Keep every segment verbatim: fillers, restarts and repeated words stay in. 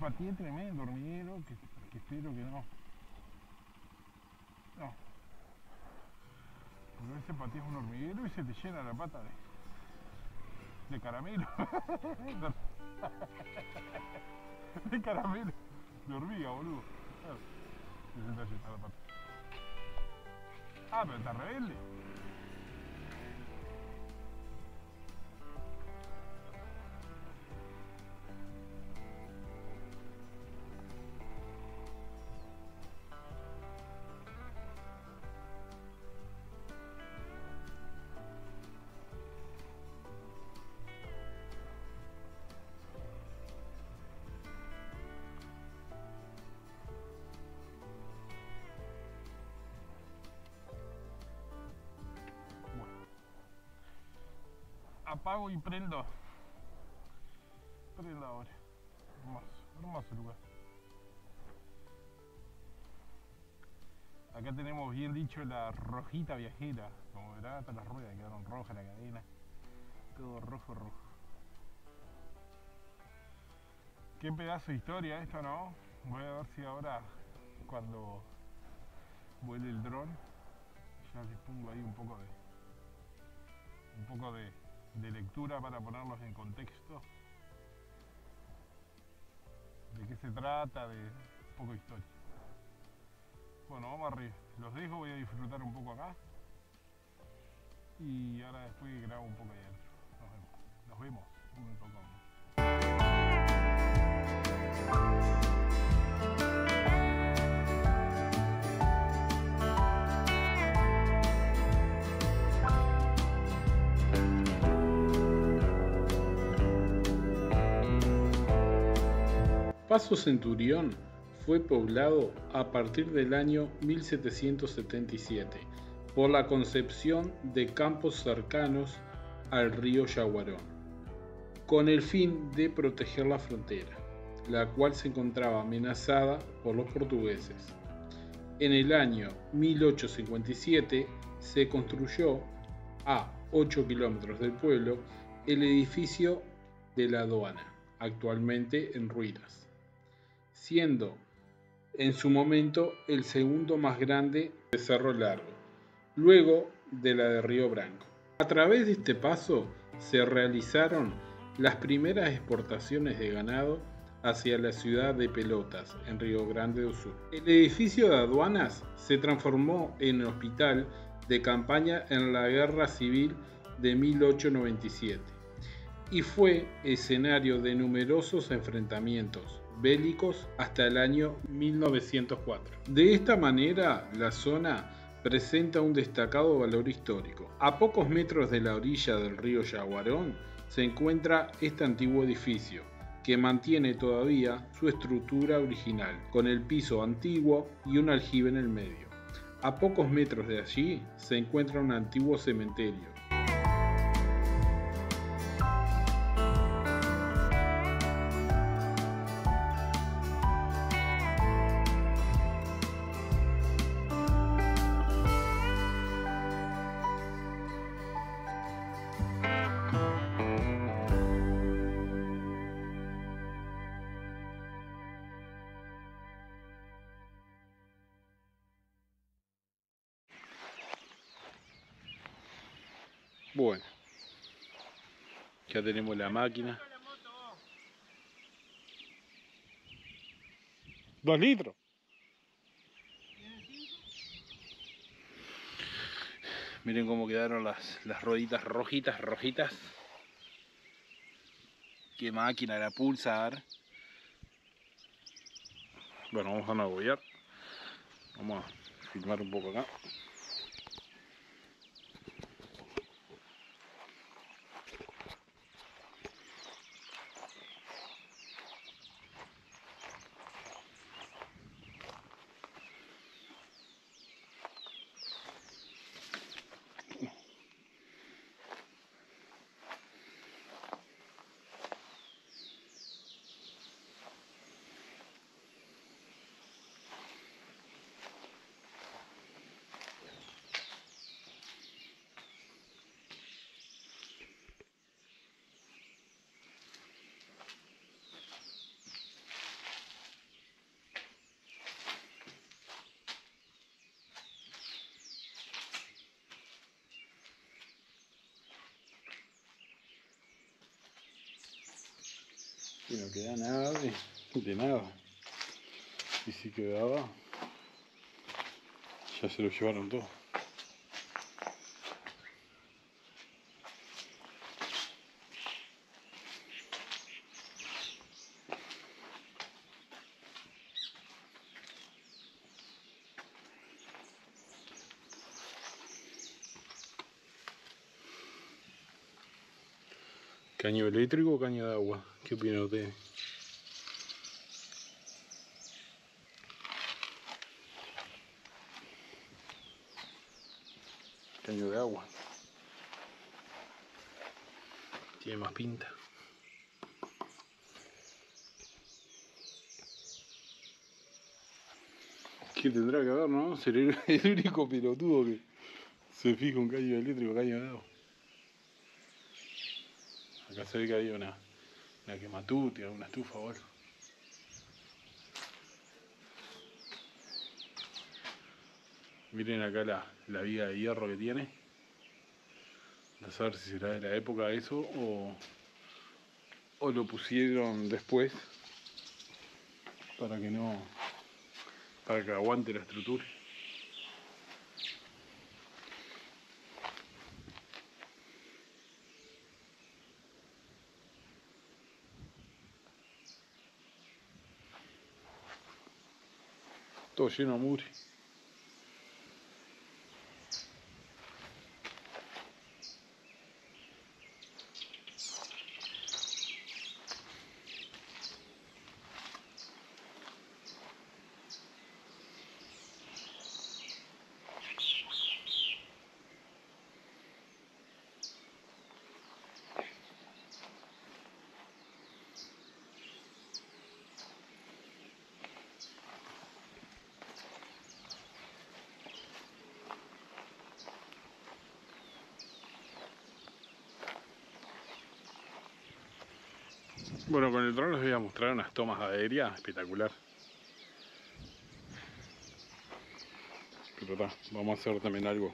pateé tremendo hormiguero que, que espero que no. No. Porque a veces pateas un hormiguero y se te llena la pata de, de caramelo. De caramelo. De hormiga, boludo. Claro. Se te está llenando la pata. Ah, pero está rebelde. Apago y prendo. Prendo ahora. Hermoso, hermoso lugar. Acá tenemos bien dicho la rojita viajera. Como verán, hasta las ruedas quedaron rojas, la cadena. Todo rojo, rojo. Qué pedazo de historia esto, ¿no? Voy a ver si ahora, cuando vuele el dron, ya les pongo ahí un poco de... Un poco de... de lectura para ponerlos en contexto de qué se trata, de un poco de historia. Bueno, vamos arriba, los dejo, voy a disfrutar un poco acá y ahora después grabo un poco ahí adentro. Nos vemos, nos vemos un poco más. Paso Centurión fue poblado a partir del año mil setecientos setenta y siete por la concepción de campos cercanos al río Yaguarón, con el fin de proteger la frontera, la cual se encontraba amenazada por los portugueses. En el año mil ochocientos cincuenta y siete se construyó, a ocho kilómetros del pueblo, el edificio de la aduana, actualmente en ruinas, siendo en su momento el segundo más grande de Cerro Largo, luego de la de Río Branco. A través de este paso se realizaron las primeras exportaciones de ganado hacia la ciudad de Pelotas, en Río Grande do Sul. El edificio de aduanas se transformó en hospital de campaña en la Guerra Civil de mil ochocientos noventa y siete y fue escenario de numerosos enfrentamientos bélicos hasta el año mil novecientos cuatro. De esta manera, la zona presenta un destacado valor histórico. A pocos metros de la orilla del río Yaguarón se encuentra este antiguo edificio, que mantiene todavía su estructura original, con el piso antiguo y un aljibe en el medio. A pocos metros de allí se encuentra un antiguo cementerio. Bueno, ya tenemos la máquina. Dos litros. Miren cómo quedaron las, las rueditas rojitas, rojitas. Qué máquina, la Pulsar. Bueno, vamos a navegar. Vamos a filmar un poco acá. Y no queda nada de, de nada. Y si quedaba, ya se lo llevaron todo. ¿Caño eléctrico o caño de agua? ¿Qué opinan ustedes? Caño de agua. Tiene más pinta. ¿Qué tendrá que ver, no? Seré el único pelotudo que se fija un caño eléctrico, caño de agua. Acá se ve que había una, una quematutia, una estufa o algo. Miren acá la, la viga de hierro que tiene. No saber si será de la época eso o, o lo pusieron después para que no, para que aguante la estructura. Todo lleno de mugre. Bueno, con el dron les voy a mostrar unas tomas aéreas espectacular. Pero está, vamos a hacer también algo,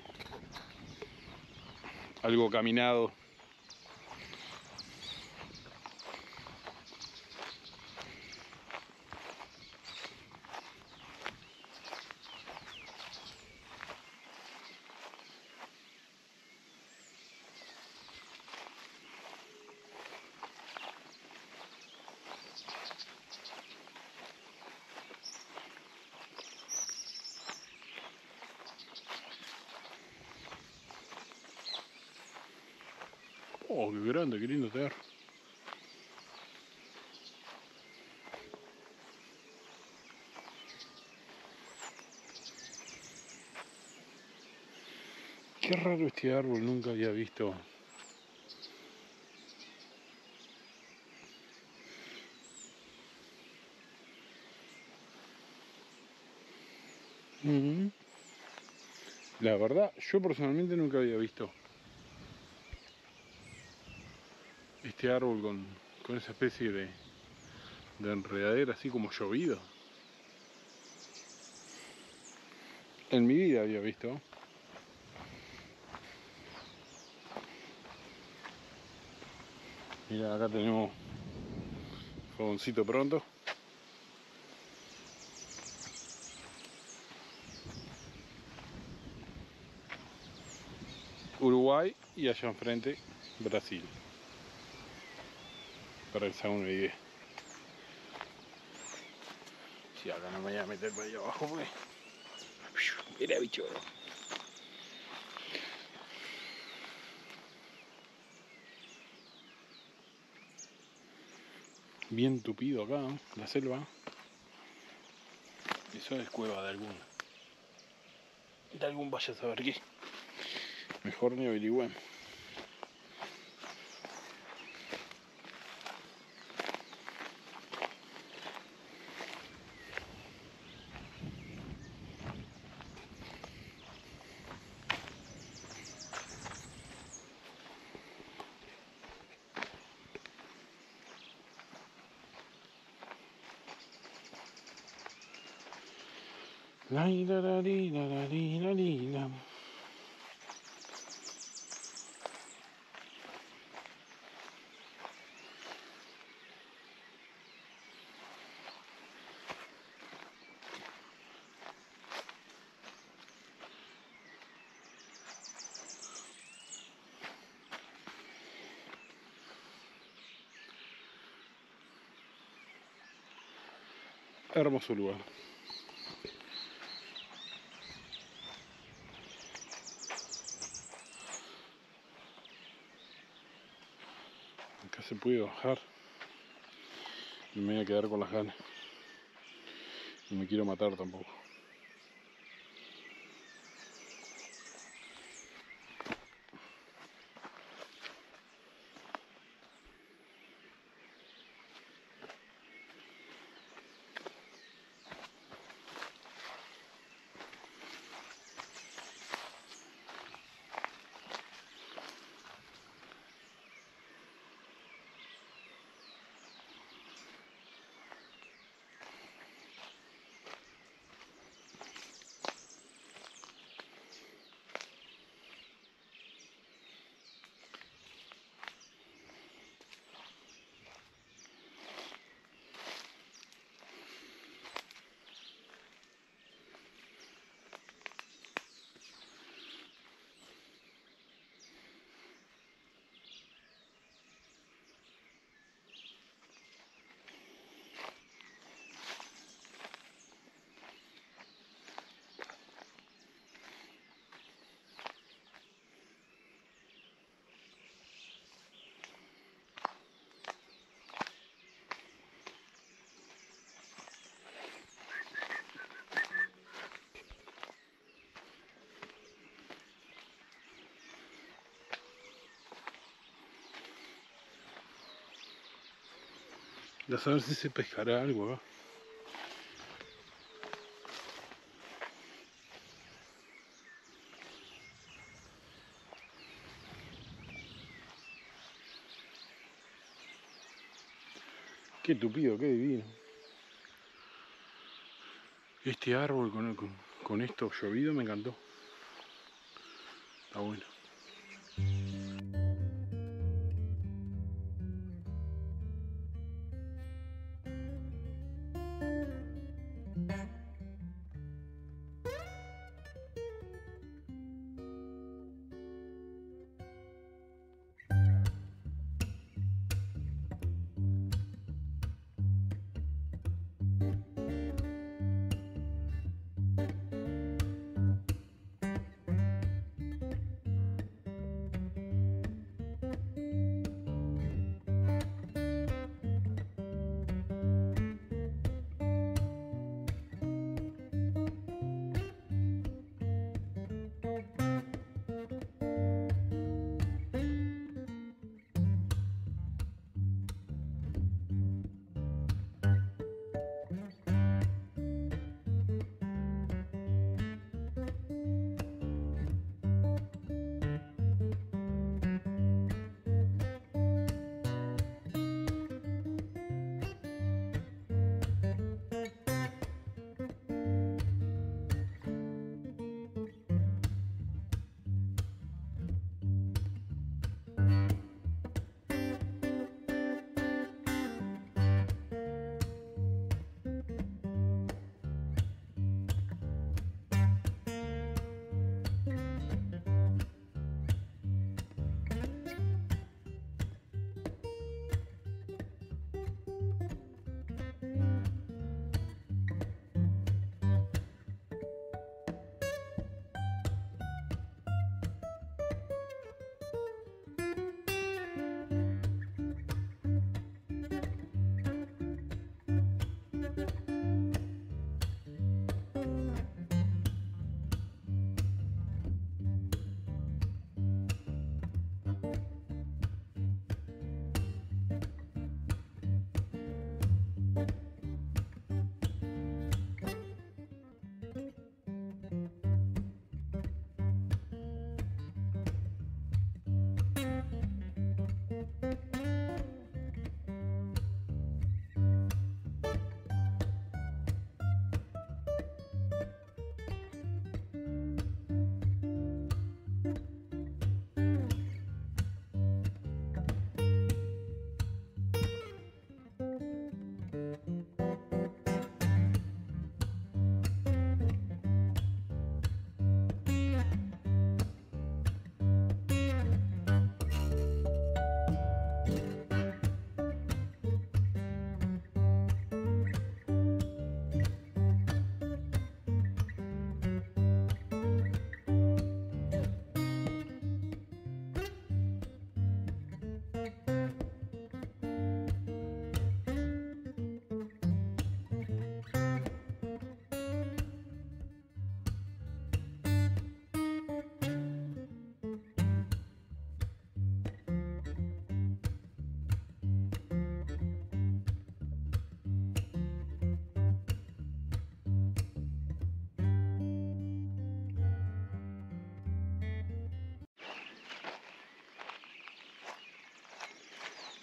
algo caminado. Oh, qué grande, qué lindo tener. Qué raro este árbol, nunca había visto. Mm-hmm. La verdad, yo personalmente nunca había visto este árbol con, con esa especie de, de enredadera así como llovido. En mi vida había visto. Mira, acá tenemos fogoncito pronto. Uruguay y allá enfrente Brasil. Para que se hagan una idea. Si acá no me voy a meter por ahí abajo porque... Mira, bicho. Bien tupido acá, ¿no? La selva. Eso es cueva de algún... De algún vaya a saber qué. Mejor ni averigüen. La la la la la la la. Hermoso lugar. Acá se puede bajar. No me voy a quedar con las ganas. No me quiero matar tampoco. Ya saber si se pescará algo acá. Qué tupido, qué divino. Este árbol con, con, con esto llovido me encantó. Está bueno.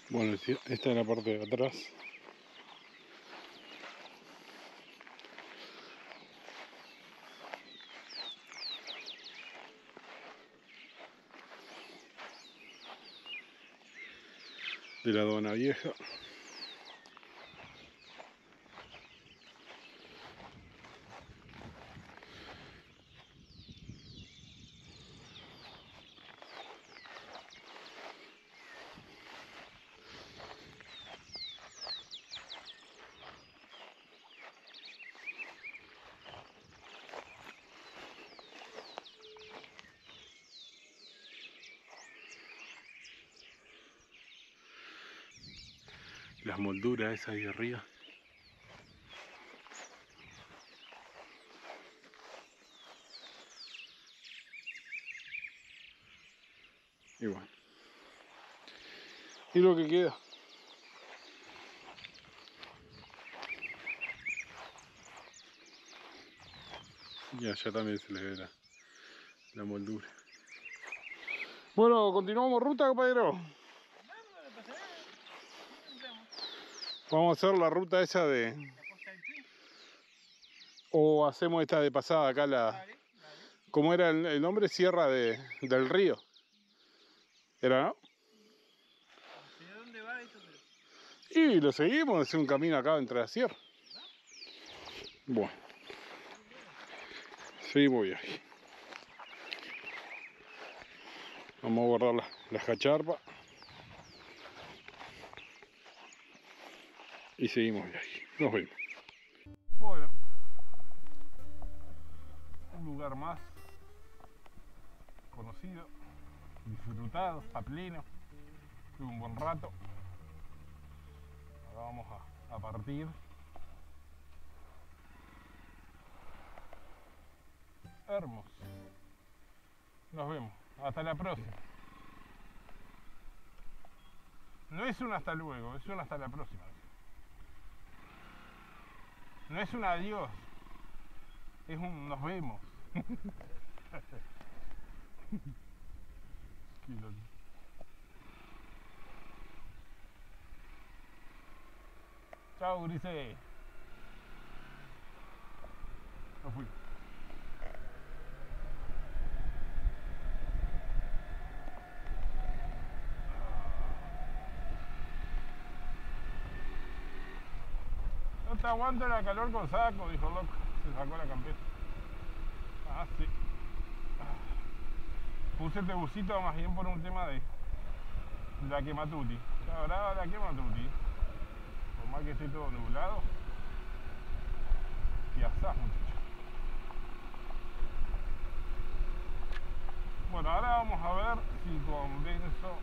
Bueno, esta es la parte de atrás. De la aduana vieja. Las molduras esas ahí arriba. Y bueno. Y lo que queda. Y allá también se le ve la, la moldura. Bueno, continuamos ruta, compañero. Vamos a hacer la ruta esa de... O hacemos esta de pasada acá, la... ¿Cómo era el, el nombre? Sierra de, del Río. ¿Era, no? ¿De dónde va esto? Y lo seguimos, es un camino acá entre la sierra. Bueno. Seguimos viaje. Vamos a guardar las la cacharpas. Y seguimos viaje. Nos vemos. Bueno. Un lugar más conocido, disfrutado, a pleno. Tuve un buen rato. Ahora vamos a, a partir. Hermoso. Nos vemos. Hasta la próxima. No es un hasta luego, es un hasta la próxima. No es un adiós. Es un nos vemos. Chao, Grise. No fui. No te aguanto la calor con saco, dijo loco. Se sacó la campera. Ah, sí. Puse este busito más bien por un tema de la quematuti. Ahora la quematuti. Por más que esté todo nublado. Y asás, muchachos. Bueno, ahora vamos a ver si convenzo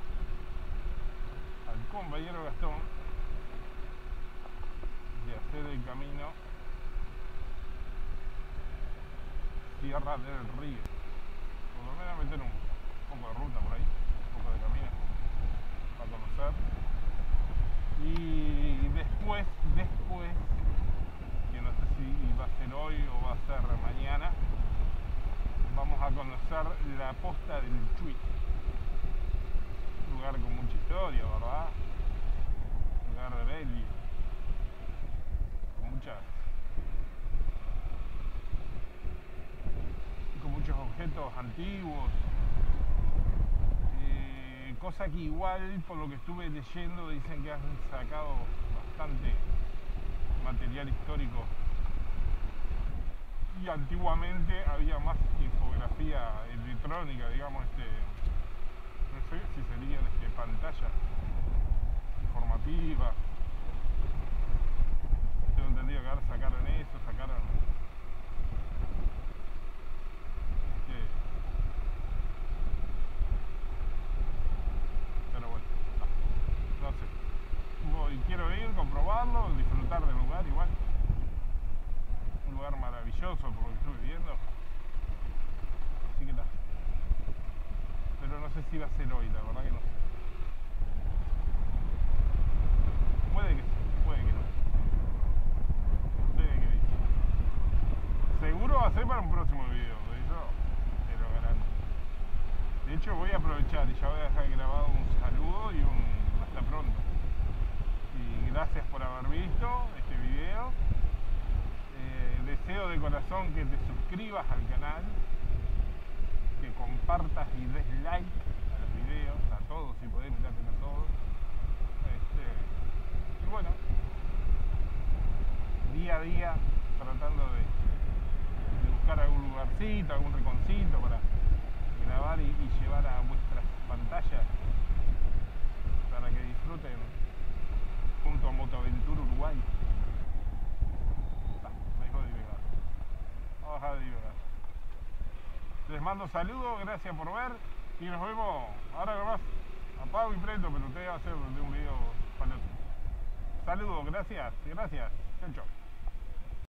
al compañero Gastón de hacer el camino Sierra del Río. Por lo menos meter un poco de ruta por ahí, un poco de camino para conocer. Y después, después, que no sé si va a ser hoy o va a ser mañana, vamos a conocer la posta del Chuy. Un lugar con mucha historia, ¿verdad? Un lugar de belli, con muchas, con muchos objetos antiguos. Eh, cosa que igual, por lo que estuve leyendo, dicen que han sacado bastante material histórico. Y antiguamente había más infografía electrónica, digamos, este, no sé si serían este, pantallas informativas. Tengo entendido que ahora sacaron eso, sacaron este, pero bueno, no, no sé. Voy, quiero ir, comprobarlo, disfrutar del lugar igual. Un lugar maravilloso por lo que estuve viendo. Así que está. Pero no sé si va a ser hoy, la verdad que no sé. Puede que sí, puede que no. Puede que sí. Seguro va a ser para un próximo video, de eso te lo garantizo. De hecho voy a aprovechar y ya voy a dejar grabado un saludo y un hasta pronto. de corazón que te suscribas al canal, que compartas y des like a los videos, a todos si podés, mirártelo a todos. Este, y bueno, día a día tratando de, de buscar algún lugarcito, algún rinconcito para grabar y, y llevar a vuestras pantallas para que disfruten junto a Motoaventura Uruguay. Ah, me dejo de divagar. Vamos a dejar de divagar. Les mando saludos, gracias por ver y nos vemos ahora nomás. Apago y prendo, pero ustedes va a hacer de un video para otro. Saludos, gracias, gracias. Chau, chau.